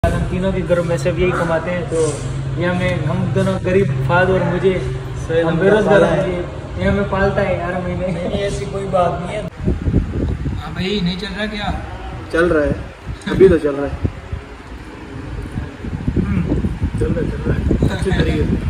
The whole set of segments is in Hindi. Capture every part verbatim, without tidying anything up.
हम तीनों के घरों में सब यही कमाते हैं, तो ये हमें हम दोनों गरीब फाद और मुझे हम बेरोजगार हैं, ये हमें पालता है हर महीने। नहीं ऐसी कोई बात नहीं है। हाँ भाई, नहीं चल रहा क्या? चल रहा है, अभी तो चल रहा है, चल रहा है चल रहा है अच्छी तरीके से।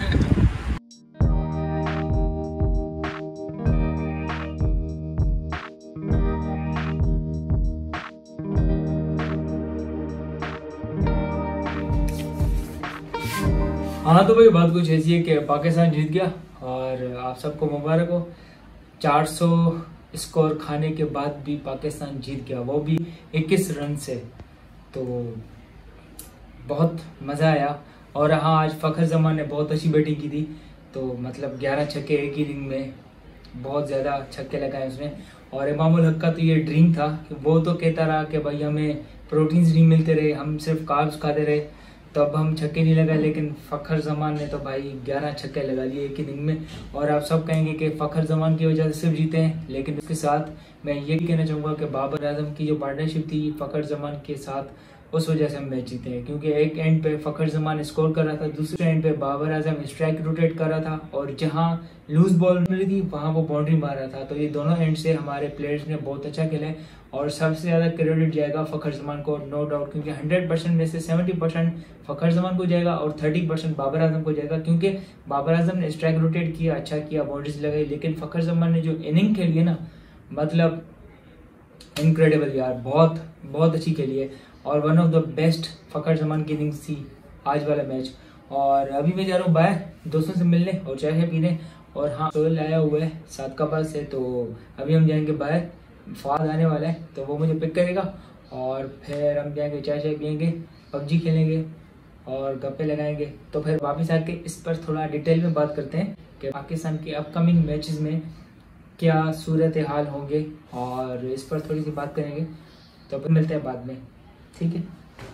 हाँ तो भाई बात कुछ ऐसी है कि पाकिस्तान जीत गया और आप सबको मुबारक हो। चार सौ स्कोर खाने के बाद भी पाकिस्तान जीत गया, वो भी इक्कीस रन से, तो बहुत मज़ा आया। और हाँ, आज फ़खर जमान ने बहुत अच्छी बैटिंग की थी, तो मतलब ग्यारह छक्के एक ही इनिंग में, बहुत ज़्यादा छक्के लगाए उसने। और इमामुल हक का तो ये ड्रीम था कि वो तो कहता रहा कि भाई हमें प्रोटीन्स नहीं मिलते रहे, हम सिर्फ कार्ब्स खाते रहे, तब हम छक्के नहीं लगाए। लेकिन फ़खर जमान ने तो भाई ग्यारह छक्के लगा लिए एक इनिंग में। और आप सब कहेंगे कि फ़खर जमान की वजह से सिर्फ जीते हैं, लेकिन उसके साथ मैं ये भी कहना चाहूँगा कि बाबर आजम की जो पार्टनरशिप थी फ़खर जमान के साथ, उस वजह से हम मैच जीते हैं। क्योंकि एक एंड पे फ़खर जमान स्कोर कर रहा था, दूसरे एंड पे बाबर आजम स्ट्राइक रोटेट कर रहा था, और जहाँ लूज बॉल मिली थी वहाँ वो बाउंड्री मार रहा था। तो ये दोनों एंड से हमारे प्लेयर्स ने बहुत अच्छा खेला है, और सबसे ज़्यादा क्रेडिट जाएगा फ़खर जमान को, नो डाउट। क्योंकि हंड्रेड परसेंट में से सेवेंटी परसेंट फ़खर जमान को जाएगा और थर्टी परसेंट बाबर आजम को जाएगा। क्योंकि बाबर आजम ने स्ट्राइक रोटेट किया, अच्छा किया, बाउंड्रीज लगाई, लेकिन फ़खर जमान ने जो इनिंग खेली है ना, मतलब इनक्रेडिबल यार, बहुत बहुत अच्छी खेली है। और one of the best Fakhar Zaman की इनिंग्स थी आज वाला मैच। और अभी मैं जा रहा हूँ बाहर दोस्तों से मिलने और चाय पीने। और हाँ, सोहेल आया हुआ है सात का पास से, तो अभी हम जाएंगे बाहर, फाद आने वाला है तो वो मुझे पिक करेगा, और फिर हम जाएंगे चाय चाय पियेंगे, पबजी खेलेंगे और गप्पे लगाएंगे। तो फिर वापस आके इस पर थोड़ा डिटेल में बात करते हैं कि पाकिस्तान के अपकमिंग मैचेस में क्या सूरत हाल होंगे, और इस पर थोड़ी सी बात करेंगे। तो फिर मिलते हैं बाद में, ठीक है?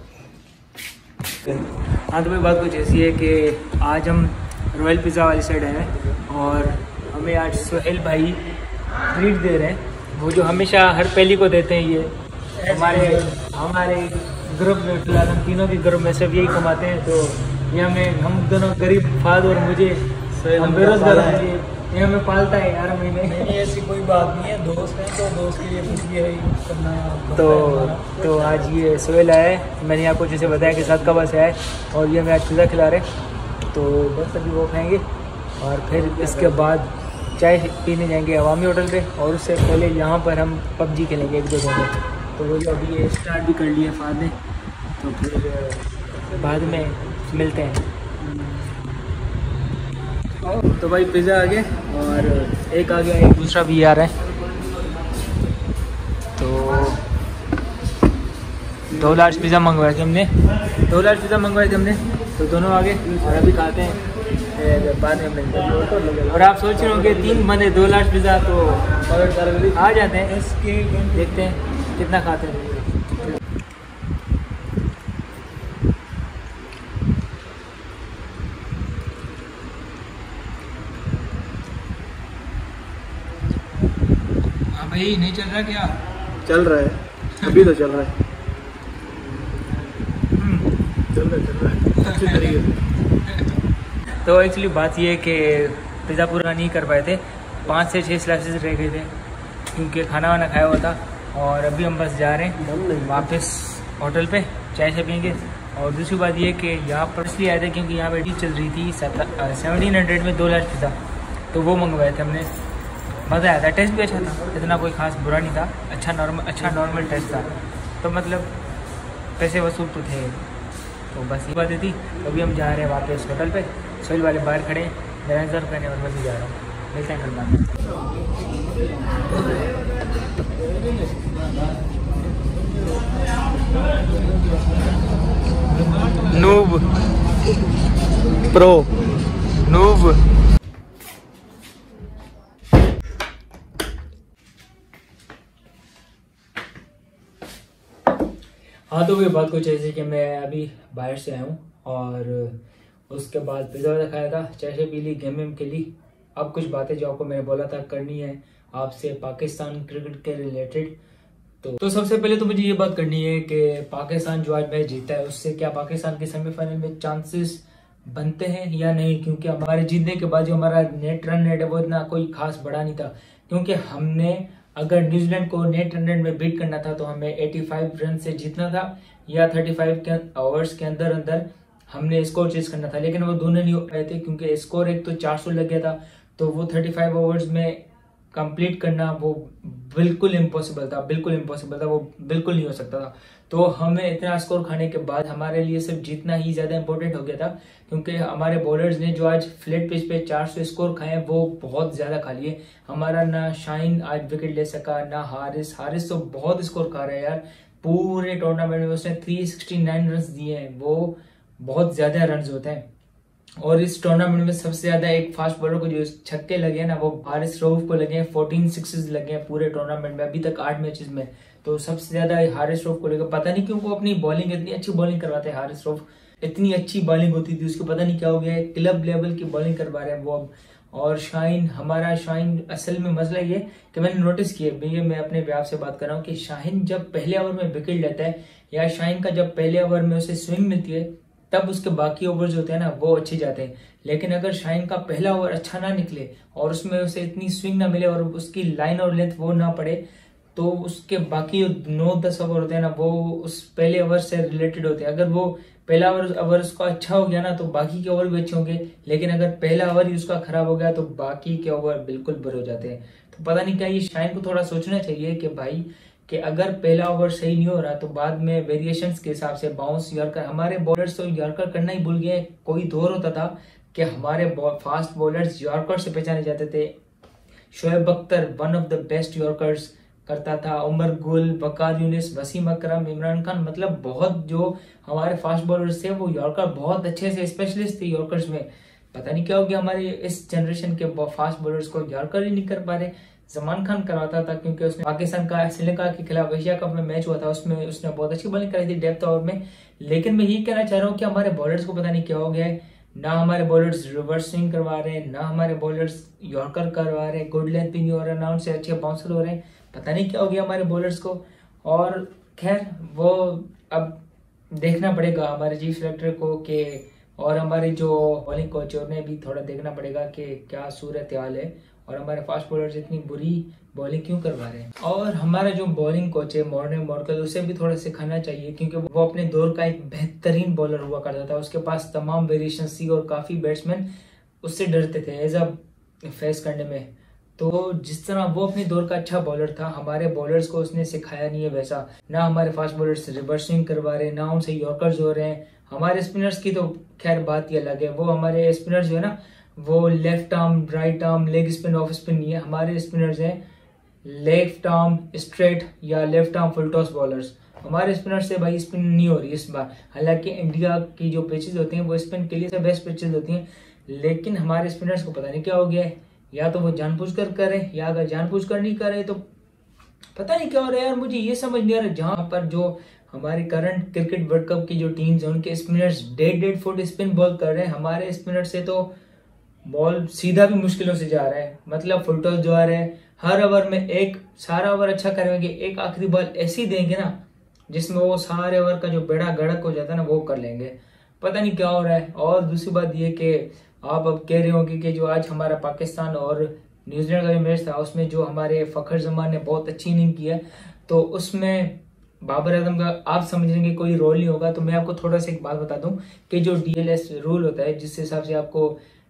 हाँ तो भाई बात कुछ ऐसी है कि आज हम रॉयल पिज़्ज़ा वाली साइड आए हैं, और हमें आज सोहेल भाई ट्रीट दे रहे हैं, वो जो हमेशा हर पहली को देते हैं। ये हमारे हमारे ग्रुप में फिलहाल हम तीनों के ग्रुप में सब यही कमाते हैं, तो ये हमें हम दोनों गरीब फाद और मुझे हम बेरोजगार हैं, ये हमें पालता है हर महीने। नहीं ऐसी कोई बात नहीं है, दोस्त हैं तो दोस्त के लिए कुछ भी है करना है। तो तो आज ये सोहेल आया है, मैंने आपको जैसे बताया कि सात का बस आया है, और ये हमें आज पिज़्ज़ा खिला रहे हैं, तो बस अभी वो खाएंगे और फिर इसके बाद चाय पीने जाएंगे अवामी होटल पे, और उससे पहले यहाँ पर हम पबजी खेलेंगे एक जगह में। तो वो जो अभी ये स्टार्ट भी कर लिए फाद ने, तो फिर बाद में मिलते हैं। तो भाई पिज़्ज़ा आ गया, और एक आ गया, एक दूसरा भी आ रहा है। तो दो लार्ज पिज़्ज़ा मंगवाए थे हमने, दो लार्ज पिज़्ज़ा मंगवाए थे हमने, तो दोनों आ गए और अभी खाते हैं बाद में मिलते हैं। और आप सोच रहे होंगे तीन बंदे दो लार्ज पिज़्ज़ा तो आ जाते हैं, देखते हैं कितना खाते हैं। हाँ भाई, नहीं चल रहा क्या? चल रहा है, अभी तो चल रहा है, चल रहा है चल रहा है अच्छी तरीके से। तो एक्चुअली बात ये है कि पिज़्ज़ा पूरा नहीं कर पाए थे, पाँच से छः स्लाइसेस रह गए थे, क्योंकि खाना वाना खाया हुआ था। और अभी हम बस जा रहे हैं वापस होटल पे, चाय से पियेंगे। और दूसरी बात ये कि यहाँ पर इसलिए आए थे क्योंकि यहाँ पे डील चल रही थी सेवनटीन हंड्रेड में दो लार्ज पिज़्ज़ा, तो वो मंगवाए थे हमने। मज़ा आया था, टेस्ट भी अच्छा था, इतना कोई खास बुरा नहीं था, अच्छा नॉर्मल अच्छा नॉर्मल टेस्ट था। तो मतलब पैसे वसूल तो थे, तो बस ये बात थी। अभी हम जा रहे हैं वापस होटल पे, सोहेल वाले बाहर खड़े हैं, मेरा इंतजार करने और मैं भी जा रहा हूँ, मिलते हैं कल बाद में। नूब प्रो नूब हाँ तो ये बात कुछ ऐसी कि मैं अभी बाहर से आया हूँ, और उसके बाद पिज़्ज़ा वाला खाया था, चाय से पी ली, गेम वेम खेली। अब कुछ बातें जो आपको मैंने बोला था करनी है आपसे पाकिस्तान क्रिकेट के रिलेटेड, तो, तो सबसे पहले तो मुझे ये बात करनी है कि पाकिस्तान जो आज मैच जीता है उससे क्या पाकिस्तान के सेमीफाइनल में चांसेस बनते हैं या नहीं, क्योंकि हमारे जीतने के बाद जो हमारा नेट रन रेट है वो इतना कोई खास बड़ा नहीं था, क्योंकि हमने अगर न्यूजीलैंड को नेट रन रेट में बीट करना था तो हमें पचासी रन से जीतना था या पैंतीस के ओवर्स के अंदर अंदर हमने स्कोर चेज करना था, लेकिन वो दोनों नहीं हो पाए थे क्योंकि स्कोर एक तो चार सौ लग गया था, तो वो पैंतीस ओवर्स में कंप्लीट करना वो बिल्कुल इम्पॉसिबल था, बिल्कुल इम्पॉसिबल था, वो बिल्कुल नहीं हो सकता था। तो हमें इतना स्कोर खाने के बाद हमारे लिए सिर्फ जीतना ही ज्यादा इंपॉर्टेंट हो गया था, क्योंकि हमारे बॉलर्स ने जो आज फ्लैट पिच पे चार सौ स्कोर खाए वो बहुत ज्यादा खा लिए। हमारा ना शाहीन आज विकेट ले सका, ना हारिस हारिस तो बहुत स्कोर खा रहा है यार, पूरे टूर्नामेंट में उसने तीन सौ उनहत्तर रन दिए हैं, वो बहुत ज्यादा रन होते हैं। और इस टूर्नामेंट में सबसे ज्यादा एक फास्ट बॉलर को जो छक्के लगे हैं ना वो हारिस रऊफ को लगे हैं, चौदह सिक्सेस लगे हैं पूरे टूर्नामेंट में अभी तक आठ मैचेस में, तो सबसे ज्यादा हारिस रऊफ को लगे। पता नहीं क्यों वो अपनी बॉलिंग इतनी अच्छी बॉलिंग करवाते हैं, हारिस रऊफ इतनी अच्छी बॉलिंग होती थी उसको, पता नहीं क्या हो गया है, क्लब लेवल की बॉलिंग करवा रहे हैं वो अब। और शाहीन, हमारा शाहीन असल में मसला ये कि मैंने नोटिस किया भैया, मैं अपने व्याप से बात कर रहा हूँ कि शाहीन जब पहले ओवर में विकेट लेता है या शाहीन का जब पहले ओवर में उसे स्विंग मिलती है तब उसके बाकी ओवर जो होते हैं ना वो अच्छे जाते हैं, लेकिन अगर शाहीन का पहला ओवर अच्छा ना निकले और उसमें उसे इतनी स्विंग ना मिले और उसकी लाइन और लेंथ वो ना पड़े तो उसके बाकी नौ दस ओवर होते हैं ना वो उस पहले ओवर से रिलेटेड होते हैं। अगर वो पहला ओवर ओवर उसका अच्छा हो गया ना तो बाकी के ओवर भी अच्छे होंगे, लेकिन अगर पहला ओवर ही उसका खराब हो गया तो बाकी के ओवर बिल्कुल बुरे हो जाते हैं। तो पता नहीं क्या ये शाहीन को थोड़ा सोचना चाहिए कि भाई कि अगर पहला ओवर सही नहीं हो रहा तो बाद में वेरिएशंस के हिसाब से बाउंस यॉर्कर, हमारे बॉलर्स तो यॉर्कर करना ही भूल गए। कोई दौर होता था कि हमारे फास्ट बॉलर्स यॉर्कर से पहचाने जाते थे, Shoaib Akhtar one of the best yorkers करता था, उमर गुल, वकार यूनिस, वसीम अकरम, इमरान खान, मतलब बहुत जो हमारे फास्ट बॉलर्स थे वो यॉर्कर बहुत अच्छे से स्पेशलिस्ट थे यॉर्कर्स में। पता नहीं क्या हो गया हमारे इस जनरेशन के फास्ट बॉलर्स को यॉर्कर ही नहीं कर पा रहे। जमान खान करवाता था क्योंकि उसने पाकिस्तान का श्रीलंका के खिलाफ एशिया कप में मैच हुआ था, उसमें उसने बहुत अच्छी बॉलिंग कराई थी डेप्थ ओवर में। लेकिन मैं ये कहना चाह रहा हूँ कि हमारे बॉलर्स को पता नहीं क्या हो गया है, ना हमारे बॉलर्स रिवर्स स्विंग करवा रहे हैं, ना हमारे बॉलर्स यॉर्कर करवा रहे हैं, गुड लेंथ भी नहीं हो रहा, ना उनसे अच्छे बाउंसर हो रहे हैं, पता नहीं क्या हो गया हमारे बॉलर्स को। और खैर वो अब देखना पड़ेगा हमारे चीफ सेलेक्टर को कि और हमारे जो बॉलिंग कोच है उन्हें भी थोड़ा देखना पड़ेगा कि क्या सूरत हाल है और हमारे फास्ट बॉलर्स इतनी बुरी बॉलिंग क्यों करवा रहे हैं। और हमारा जो बॉलिंग कोच है मॉर्ने मॉर्कल, उसे भी थोड़ा सिखाना चाहिए क्योंकि वो अपने दौर का एक बेहतरीन बॉलर हुआ करता था, उसके पास तमाम वेरिएशन थी और काफी बैट्समैन उससे डरते थे एज अ फेस करने में। तो जिस तरह वो अपने दौर का अच्छा बॉलर था, हमारे बॉलर्स को उसने सिखाया नहीं है वैसा, ना हमारे फास्ट बॉलर्स रिवर्सिंग करवा रहे हैं, ना उनसे यॉर्कर्स हो रहे हैं। हमारे स्पिनर्स की तो खैर बात ही अलग है, वो हमारे स्पिनर्स जो है ना वो left arm, right arm, leg spin, off spin नहीं है, हमारे स्पिनर्स हैं लेफ्ट आर्म स्ट्रेट या left arm full toss bowlers. हमारे स्पिनर से भाई स्पिन नहीं हो रही इस बार, हालांकि इंडिया की जो पिचेस होती हैं वो स्पिन के लिए बेस्ट पिचेस होती हैं, लेकिन हमारे स्पिनर्स को पता नहीं क्या हो गया है, या तो वो जानबूझकर करें या अगर जानबूझकर नहीं करे तो पता नहीं क्या हो रहा है यार, मुझे ये समझ नहीं आ रहा। जहां पर जो हमारे करंट क्रिकेट वर्ल्ड कप की जो टीम्स है उनके स्पिनर्स डेढ़ डेढ़ फुट स्पिन बॉल कर रहे हैं, हमारे स्पिनर से तो बॉल सीधा भी मुश्किलों से जा रहा है, मतलब फुल टॉस जो आ रहे हैं हर ओवर में एक सारा ओवर अच्छा करेंगे, एक आखिरी बॉल ऐसी देंगे ना जिसमें वो सारे ओवर का जो बेड़ा गड़क हो जाता है ना वो कर लेंगे, पता नहीं क्या हो रहा है। और दूसरी बात ये कि आप अब कह रहे होंगे कि जो आज हमारा पाकिस्तान और न्यूजीलैंड का जो मैच था उसमें जो हमारे फखर जमान ने बहुत अच्छी इनिंग की है तो उसमें बाबर आजम का आप समझेंगे कोई रोल नहीं होगा। तो मैं आपको थोड़ा सा एक बात बता दूं कि जो डीएलएस रूल होता है जिस हिसाब से आपको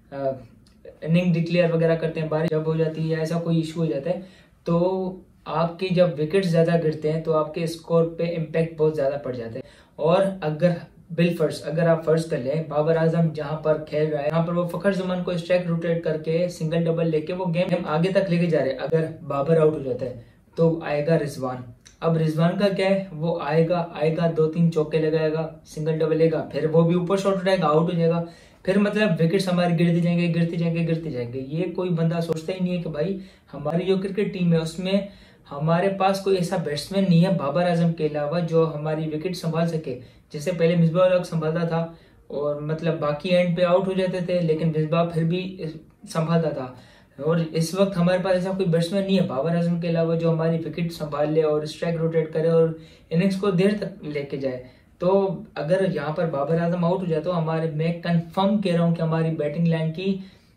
इनिंग डिक्लेयर वगैरह करते हैं, बारिश जब हो जाती है या ऐसा कोई इशू हो जाता है तो आपके जब विकेट्स ज्यादा गिरते हैं तो आपके स्कोर पे इम्पैक्ट बहुत ज्यादा पड़ जाता है। और अगर बिल फर्ज अगर आप फर्ज कर लें बाबर आजम जहां पर खेल रहा है यहाँ पर वो फखर जमान को स्ट्राइक रोटेट करके सिंगल डबल लेके वो गेम आगे तक लेके जा रहे हैं, अगर बाबर आउट हो जाता है तो आएगा रिजवान। अब रिजवान का क्या है, वो आएगा आएगा दो तीन चौके लगाएगा, सिंगल डबल लेगा, फिर वो भी ऊपर शॉट उठाएगा, आउट हो जाएगा, फिर मतलब विकेट्स हमारे गिरते जाएंगे गिरते जाएंगे गिरते जाएंगे। ये कोई बंदा सोचता ही नहीं है कि भाई हमारी जो क्रिकेट टीम है उसमें हमारे पास कोई ऐसा बैट्समैन नहीं है बाबर आजम के अलावा जो हमारी विकेट संभाल सके। जैसे पहले मिसबाह उल हक संभालता था और मतलब बाकी एंड पे आउट हो जाते थे लेकिन मिसबाह फिर भी संभालता था। और इस वक्त हमारे पास ऐसा कोई बैट्समैन नहीं है बाबर आजम के अलावा जो हमारी विकेट संभाल ले और स्ट्राइक रोटेट करे और इनिंग्स को देर तक लेके जाए। तो अगर यहाँ पर बाबर आजम आउट हो जाए तो हमारे, मैं कंफर्म कह रहा हूँ कि हमारी बैटिंग लाइन की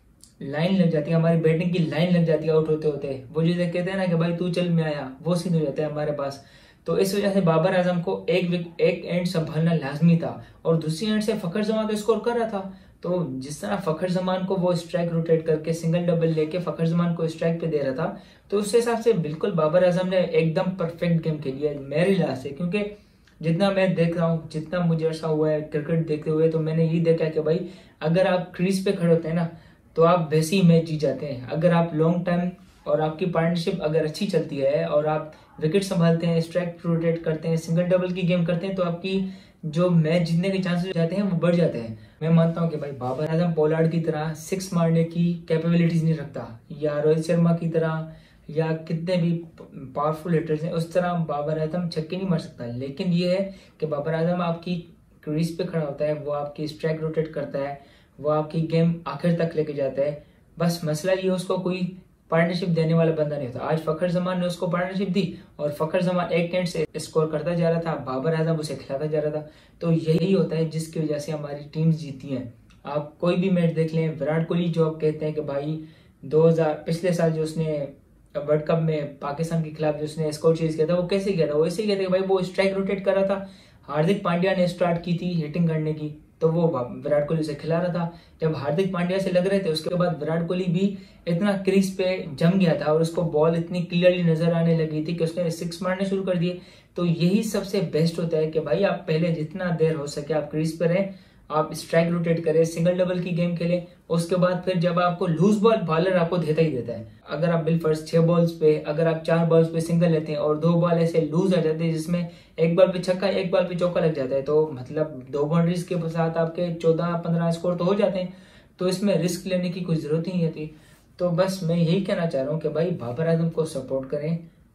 लाइन लग जाती है, हमारी बैटिंग की लाइन लग जाती है आउट होते होते। वो जैसे कहते हैं ना कि भाई तू चल मैं आया, वो सीन हो जाता है हमारे पास। तो इस वजह से बाबर आजम को एक एक एंड संभालना लाजमी था और दूसरी एंड से फखर जमान तो स्कोर कर रहा था। तो जिस तरह फखर जमान को वो स्ट्राइक रोटेट करके सिंगल डबल लेके फखर जमान को स्ट्राइक पे दे रहा था, तो उस हिसाब से बिल्कुल बाबर आजम ने एकदम परफेक्ट गेम खेली है मेरे लिहाज से। क्योंकि जितना मैं देख रहा हूँ, जितना मुझे ऐसा हुआ है क्रिकेट देखते हुए, तो मैंने यही देखा कि भाई अगर आप क्रीज पे खड़े होते हैं ना तो आप वैसे ही मैच जीत जाते हैं। अगर आप लॉन्ग टाइम और आपकी पार्टनरशिप अगर अच्छी चलती है और आप विकेट संभालते हैं, स्ट्राइक रोटेट करते हैं, सिंगल डबल की गेम करते हैं, तो आपकी जो मैच जीतने के चांसेस जाते हैं वो बढ़ जाते हैं। मैं मानता हूँ कि भाई बाबर आजम पोलार्ड की तरह सिक्स मारने की कैपेबिलिटीज नहीं रखता, या रोहित शर्मा की तरह या कितने भी पावरफुल हिटर्स हैं उस तरह बाबर आजम छक्के नहीं मार सकता। लेकिन ये है कि बाबर आजम आपकी क्रीज पे खड़ा होता है, वो आपकी स्ट्राइक रोटेट करता है, वो आपकी गेम आखिर तक लेके जाता है। बस मसला ये उसको कोई पार्टनरशिप देने वाला बंदा नहीं होता। आज फखर जमान ने उसको पार्टनरशिप दी और फखर जमान एक एंड से स्कोर करता जा रहा था, बाबर आजम उसे खिलाता जा रहा था। तो यही होता है जिसकी वजह से हमारी टीम जीती हैं। आप कोई भी मैच देख लें, विराट कोहली जो आप कहते हैं कि भाई दो हज़ार पिछले साल जो उसने वर्ल्ड कप में पाकिस्तान के खिलाफ जो उसने स्कोर चेज किया था, वो कैसे किया था? वो ऐसे ही कहते हैं भाई वो स्ट्राइक रोटेट कर रहा था। हार्दिक पांड्या ने स्टार्ट की थी हिटिंग करने की, तो वो विराट कोहली से खिला रहा था। जब हार्दिक पांड्या से लग रहे थे उसके बाद विराट कोहली भी इतना क्रीज पे जम गया था और उसको बॉल इतनी क्लियरली नजर आने लगी थी कि उसने सिक्स मारने शुरू कर दिए। तो यही सबसे बेस्ट होता है कि भाई आप पहले जितना देर हो सके आप क्रीज पे रहें, आप स्ट्राइक रोटेट करें, सिंगल डबल की गेम खेलें। उसके बाद फिर जब आपको लूज बॉल बॉलर आपको देता ही देता है। अगर आप बिलफर्स्ट छह बॉल्स पे, अगर आप चार बॉल्स पे सिंगल लेते हैं और दो बॉल ऐसे लूज आ जाते हैं जिसमें एक बॉल पे छक्का एक बॉल पे चौका लग जाता है, तो मतलब दो बाउंड्रीज के साथ आपके चौदह पंद्रह स्कोर तो हो जाते हैं। तो इसमें रिस्क लेने की कोई जरूरत ही नहीं होती। तो बस मैं यही कहना चाह रहा हूँ कि भाई बाबर आजम को सपोर्ट करें।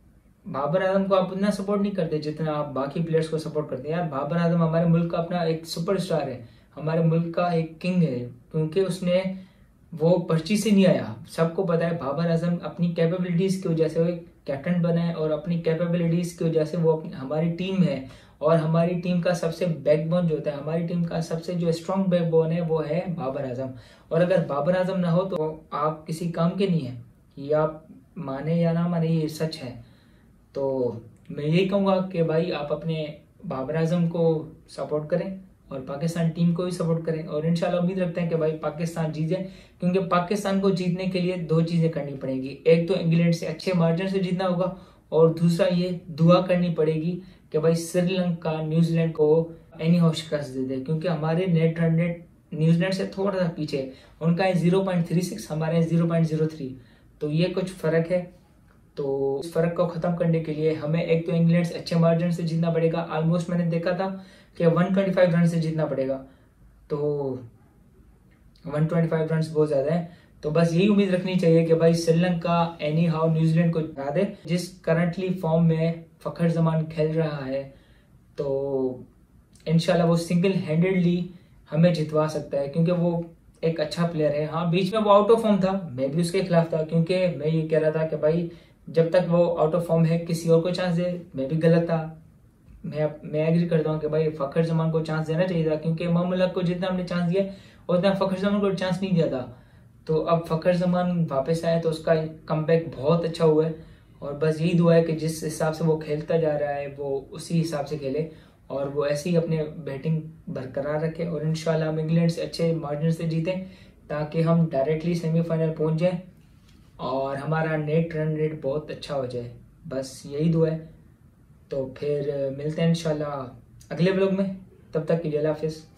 बाबर आजम को आप उतना सपोर्ट नहीं करते जितना आप बाकी प्लेयर्स को सपोर्ट करते हैं। यार बाबर आजम हमारे मुल्क का अपना एक सुपरस्टार है, हमारे मुल्क का एक किंग है, क्योंकि उसने वो पर्ची से नहीं आया। सबको पता है बाबर आजम अपनी कैपेबिलिटीज की वजह से वो एक कैप्टन बना है और अपनी कैपेबिलिटीज की वजह से वो अपनी हमारी टीम है। और हमारी टीम का सबसे बैकबोन जो होता है, हमारी टीम का सबसे जो स्ट्रॉन्ग बैकबोन है वो है बाबर आजम। और अगर बाबर आजम ना हो तो आप किसी काम के नहीं है। ये आप माने या ना माने, ये सच है। तो मैं यही कहूँगा कि भाई आप अपने बाबर आजम को सपोर्ट करें और पाकिस्तान टीम को भी सपोर्ट करें और इंशाल्लाह उम्मीद रखते हैं कि भाई पाकिस्तान जीत जाए। क्योंकि पाकिस्तान को जीतने के लिए दो चीजें करनी पड़ेगी, एक तो इंग्लैंड से अच्छे मार्जिन से जीतना होगा और दूसरा ये दुआ करनी पड़ेगी कि भाई श्रीलंका न्यूजीलैंड को एनी हाउ शिकस्त दे दे। क्योंकि हमारे नेट रन रेट न्यूजीलैंड से थोड़ा सा पीछे, उनका है जीरो पॉइंट थ्री सिक्स, हमारे जीरो पॉइंट जीरो थ्री, तो ये कुछ फर्क है। तो इस फर्क को खत्म करने के लिए हमें एक तो इंग्लैंड से अच्छे मार्जिन से जीतना पड़ेगा। ऑलमोस्ट मैंने देखा था कि एक सौ पच्चीस रन से जीतना पड़ेगा, तो एक सौ पच्चीस रन बहुत ज्यादा है। तो बस यही उम्मीद रखनी चाहिए कि भाई श्रीलंका एनी हाउ न्यूजीलैंड को हरा दे। जिस करंटली फॉर्म में फखर जमान खेल रहा है, तो इंशाल्लाह वो सिंगल हैंडेडली हमें जितवा सकता है, क्योंकि वो एक अच्छा प्लेयर है। हाँ, बीच में वो आउट ऑफ फॉर्म था, मैं भी उसके खिलाफ था, क्योंकि मैं ये कह रहा था कि भाई जब तक वो आउट ऑफ फॉर्म है किसी और को चांस दे। मैं भी गलत था, मैं मैं एग्री करता हूँ कि भाई फखर जमान को चांस देना चाहिए था, क्योंकि मोहम्मद को जितना हमने चांस दिया उतना फखर जमान को चांस नहीं दिया था। तो अब फखर जमान वापस आया तो उसका कमबैक बहुत अच्छा हुआ है। और बस यही दुआ है कि जिस हिसाब से वो खेलता जा रहा है वो उसी हिसाब से खेले और वो ऐसे ही अपने बैटिंग बरकरार रखे और इंशाल्लाह हम इंग्लैंड से अच्छे मार्जिन से जीतें, ताकि हम डायरेक्टली सेमीफाइनल पहुंच जाएं और हमारा नेट रन रेट बहुत अच्छा हो जाए। बस यही दुआ है। तो फिर मिलते हैं इंशाल्लाह अगले ब्लॉग में, तब तक के लिए अल्लाह हाफिज़।